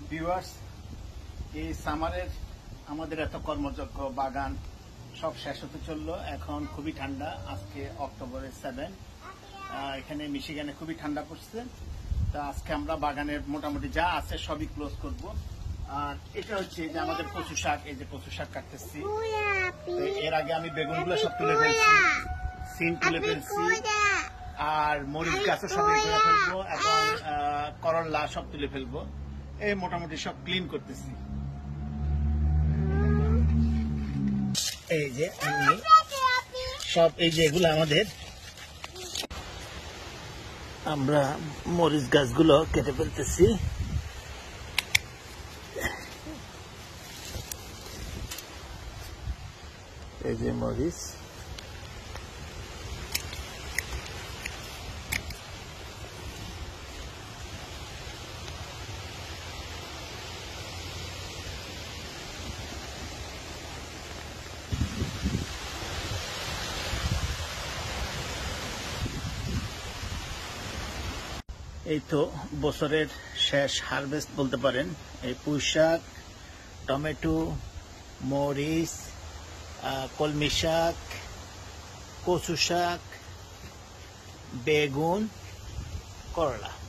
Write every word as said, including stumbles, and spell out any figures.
Viewers, এই সামারের আমাদের এত কর্মযজ্ঞ বাগান সব শেষ হতে চললো। এখন খুবই ঠান্ডা, আজকে অক্টোবরের সেভেন, এখানে মিশিগানে খুবই ঠান্ডা পড়ছে। তা আজকে আমরা বাগানের মোটামুটি যা আছে সবই ক্লোজ করব। আর এটা হচ্ছে যে আমাদের কচু শাক, এই যে কচু শাক কাটতেছি। এর আগে আমি বেগুনগুলো সব তুলে ফেলছি, সিম তুলে ফেলছি, আর মরিচ গাছও সব তুলে ফেলবো এবং করলা সব তুলে ফেলবো। এই মোটামুটি সব ক্লিন করতেছি। এই যে আমি সব এই যে এগুলো আমাদের, আমরা মরিচ গাছগুলো কেটে ফেলতেছি। এই যে মরিচ, এই তো বছরের শেষ হারভেস্ট বলতে পারেন। এই পুঁই শাক, টমেটো, মরিচ, কলমি শাক, কচু শাক, বেগুন, করলা।